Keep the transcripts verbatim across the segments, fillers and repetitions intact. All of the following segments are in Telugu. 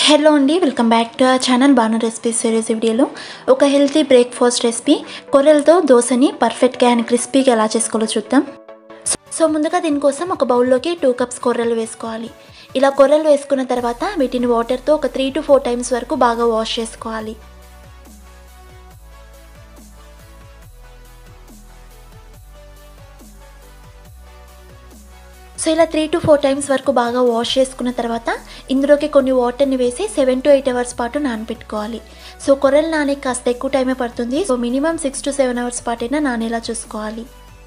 హలో అండి, welcome back to our channel Banu recipe series. వీడియోలో ఒక హెల్తీ బ్రేక్ఫాస్ట్ రెసిపీ కొర్రలతో దోశని పర్ఫెక్ట్గా అండ్ క్రిస్పీగా ఎలా చేసుకోవాలో చూద్దాం. సో ముందుగా దీనికోసం ఒక బౌల్లోకి టూ కప్స్ కొర్రలు వేసుకోవాలి. ఇలా కొర్రలు వేసుకున్న తర్వాత వీటిని వాటర్తో ఒక త్రీ టు ఫోర్ టైమ్స్ వరకు బాగా వాష్ చేసుకోవాలి. సో ఇలా త్రీ టు ఫోర్ టైమ్స్ వరకు బాగా వాష్ చేసుకున్న తర్వాత ఇందులోకి కొన్ని వాటర్ని వేసి సెవెన్ టు ఎయిట్ అవర్స్ పాటు నానబెట్టుకోవాలి. సో కొర్రలు నానే కాస్త ఎక్కువ టైమే పడుతుంది. So minimum six to seven hours పాటైనా నానేలా చూసుకోవాలి.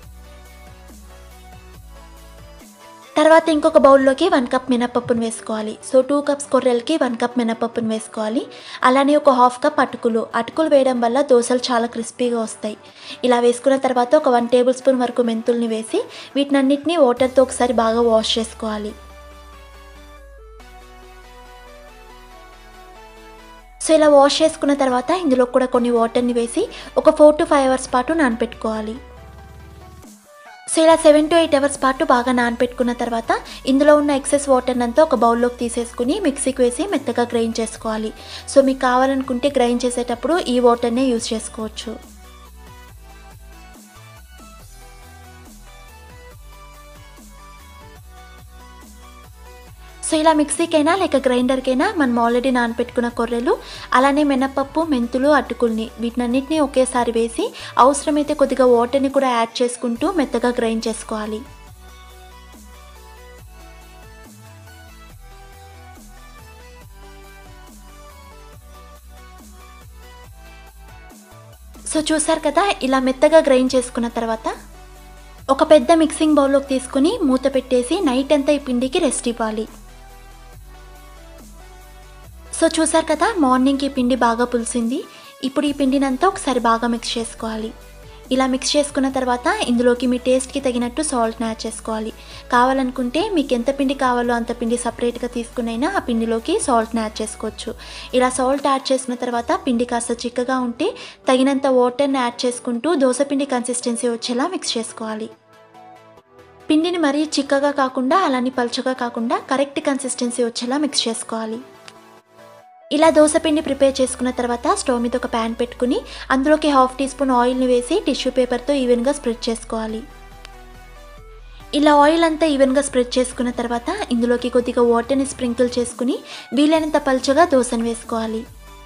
తర్వాత ఇంకొక బౌల్లోకి వన్ కప్ మినపప్పును వేసుకోవాలి. సో టూ కప్స్ కొర్రలకి వన్ కప్ మినపప్పును వేసుకోవాలి. అలానే ఒక హాఫ్ కప్ అటుకులు అటుకులు వేయడం వల్ల దోశలు చాలా క్రిస్పీగా వస్తాయి. ఇలా వేసుకున్న తర్వాత ఒక వన్ టేబుల్ స్పూన్ వరకు మెంతుల్ని వేసి వీటినన్నిటిని వాటర్తో ఒకసారి బాగా వాష్ చేసుకోవాలి. సో ఇలా వాష్ చేసుకున్న తర్వాత ఇందులో కూడా కొన్ని వాటర్ని వేసి ఒక ఫోర్ టు ఫైవ్ అవర్స్ పాటు నానబెట్టుకోవాలి. సో ఇలా సెవెన్ టు ఎయిట్ అవర్స్ పాటు బాగా నానబెట్టుకున్న తర్వాత ఇందులో ఉన్న ఎక్సెస్ వాటర్ అంతా ఒక బౌల్లోకి తీసేసుకుని మిక్సీకి వేసి మెత్తగా గ్రైండ్ చేసుకోవాలి. సో మీకు కావాలనుకుంటే గ్రైండ్ చేసేటప్పుడు ఈ వాటర్నే యూజ్ చేసుకోవచ్చు. సో ఇలా మిక్సీకైనా లేక గ్రైండర్కైనా మనం ఆల్రెడీ నానబెట్టుకున్న కొర్రలు అలానే మినపప్పు మెంతులు అటుకుల్ని వీటినన్నిటిని ఒకేసారి వేసి అవసరమైతే కొద్దిగా వాటర్ని కూడా యాడ్ చేసుకుంటూ మెత్తగా గ్రైండ్ చేసుకోవాలి. సో చూసారు కదా, ఇలా మెత్తగా గ్రైండ్ చేసుకున్న తర్వాత ఒక పెద్ద మిక్సింగ్ బౌల్లోకి తీసుకుని మూత పెట్టేసి నైట్ అంతా ఈ పిండికి రెస్ట్ ఇవ్వాలి. సో చూసారు కదా, మార్నింగ్కి పిండి బాగా పులిసింది. ఇప్పుడు ఈ పిండినంతా ఒకసారి బాగా మిక్స్ చేసుకోవాలి. ఇలా మిక్స్ చేసుకున్న తర్వాత ఇందులోకి మీ టేస్ట్కి తగినట్టు సాల్ట్ని యాడ్ చేసుకోవాలి. కావాలనుకుంటే మీకు ఎంత పిండి కావాలో అంత పిండి సపరేట్గా తీసుకునైనా ఆ పిండిలోకి సాల్ట్ని యాడ్ చేసుకోవచ్చు. ఇలా సాల్ట్ యాడ్ చేసుకున్న తర్వాత పిండి కాస్త చిక్కగా ఉంటే తగినంత వాటర్ని యాడ్ చేసుకుంటూ దోసపిండి కన్సిస్టెన్సీ వచ్చేలా మిక్స్ చేసుకోవాలి. పిండిని మరీ చిక్కగా కాకుండా అలానే పలుచగా కాకుండా కరెక్ట్ కన్సిస్టెన్సీ వచ్చేలా మిక్స్ చేసుకోవాలి. ఇలా దోసపిండి ప్రిపేర్ చేసుకున్న తర్వాత స్టవ్ మీద ఒక ప్యాన్ పెట్టుకుని అందులోకి హాఫ్ టీ స్పూన్ ఆయిల్ని వేసి టిష్యూ పేపర్తో ఈవెన్గా స్ప్రెడ్ చేసుకోవాలి. ఇలా ఆయిల్ అంతా ఈవెన్గా స్ప్రెడ్ చేసుకున్న తర్వాత ఇందులోకి కొద్దిగా వాటర్ని స్ప్రింకిల్ చేసుకుని వీలైనంత పలుచగా దోసను వేసుకోవాలి.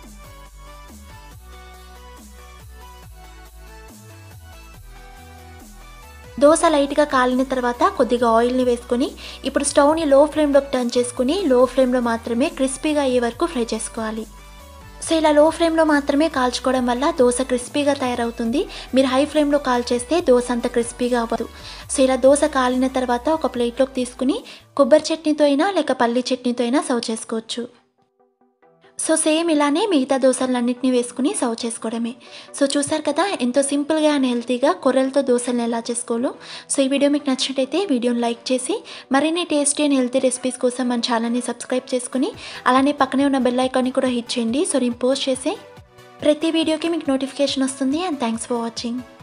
దోశ లైట్గా కాలిన తర్వాత కొద్దిగా ఆయిల్ని వేసుకొని ఇప్పుడు స్టవ్ని లో ఫ్లేమ్లోకి టర్న్ చేసుకుని లో ఫ్లేమ్లో మాత్రమే క్రిస్పీగా అయ్యే వరకు ఫ్రై చేసుకోవాలి. సో ఇలా లో ఫ్లేమ్లో మాత్రమే కాల్చుకోవడం వల్ల దోశ క్రిస్పీగా తయారవుతుంది. మీరు హై ఫ్లేమ్లో కాల్ చేస్తే దోశ అంత క్రిస్పీగా అవ్వదు. సో ఇలా దోశ కాలిన తర్వాత ఒక ప్లేట్లోకి తీసుకుని కొబ్బరి చట్నీతో అయినా లేక పల్లీ చట్నీతో అయినా సర్వ్ చేసుకోవచ్చు. సో సేమ్ ఇలానే మిగతా దోశలన్నింటినీ వేసుకుని సర్వ్ చేసుకోవడమే. సో చూసారు కదా, ఎంతో సింపుల్గా అండ్ హెల్తీగా కొర్రలతో దోశలను ఎలా చేసుకోవాలో. సో ఈ వీడియో మీకు నచ్చినట్టయితే వీడియోని లైక్ చేసి మరిన్ని టేస్టీ అండ్ హెల్తీ రెసిపీస్ కోసం మన ఛానల్ని సబ్స్క్రైబ్ చేసుకుని అలానే పక్కనే ఉన్న బెల్ ఐకాన్ని కూడా హిట్ చేయండి. సో నేను పోస్ట్ చేసే ప్రతి వీడియోకి మీకు నోటిఫికేషన్ వస్తుంది. And thanks for watching.